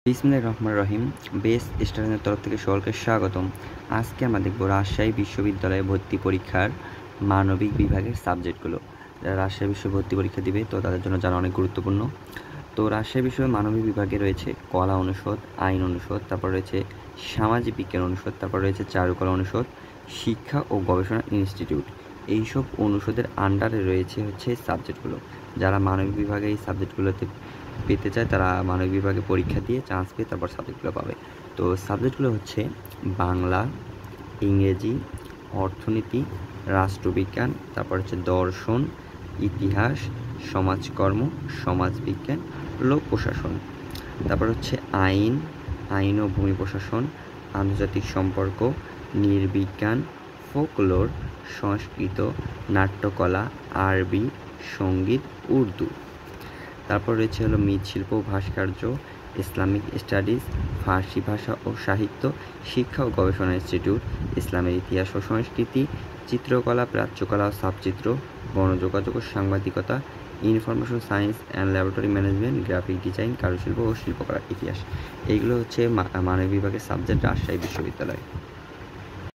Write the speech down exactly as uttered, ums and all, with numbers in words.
বিসমিল্লাহির রহমানির রহিম। বেস্ট স্টুডেন্টের তরফ থেকে সকলকে স্বাগতম। আজকে আমরা দেখব রাজশাহী বিশ্ববিদ্যালয়ে ভর্তি পরীক্ষার মানবিক বিভাগের সাবজেক্টগুলো। যারা রাজশাহী বিশ্ববিদ্যালয়ে ভর্তি পরীক্ষা দিবে তো তাদের জন্য জানা অনেক গুরুত্বপূর্ণ। তো রাজশাহী বিশ্ববিদ্যালয়ের মানবিক বিভাগে রয়েছে কলা অনুষদ, আইন অনুষদ, তারপর রয়েছে সামাজিক বিজ্ঞান অনুষদ, তারপর রয়েছে চারুকলা অনুষদ, শিক্ষা ও গবেষণা ইনস্টিটিউট। এইসব অনুষদের আন্ডারে রয়েছে হচ্ছে সাবজেক্টগুলো। যারা মানবিক বিভাগে এই সাবজেক্টগুলোতে পেতে চায় তারা মানবিক বিভাগে পরীক্ষা দিয়ে চান্স পেয়ে তারপর সাবজেক্টগুলো পাবে। তো সাবজেক্টগুলো হচ্ছে বাংলা, ইংরেজি, অর্থনীতি, রাষ্ট্রবিজ্ঞান, তারপর হচ্ছে দর্শন, ইতিহাস, সমাজকর্ম, সমাজবিজ্ঞান, লোক প্রশাসন। তারপর হচ্ছে আইন, আইন ও ভূমি প্রশাসন, আন্তর্জাতিক সম্পর্ক, নৃবিজ্ঞান, ফোকলোর, সংস্কৃত, নাট্যকলা, আরবি, সঙ্গীত, উর্দু। তারপর রয়েছে হলো মৃৎশিল্প ও ভাস্কর্য, ইসলামিক স্টাডিজ, ফার্সি ভাষা ও সাহিত্য, শিক্ষা ও গবেষণা ইনস্টিটিউট, ইসলামের ইতিহাস ও সংস্কৃতি, চিত্রকলা, প্রাচ্যকলা ও সাবচিত্র, গণযোগাযোগ ও সাংবাদিকতা, information science and laboratory management, graphic design, কারুশিল্প ও শিল্পকলার ইতিহাস। এইগুলো হচ্ছে মানবিক বিভাগের সাবজেক্ট রাজশাহী বিশ্ববিদ্যালয়।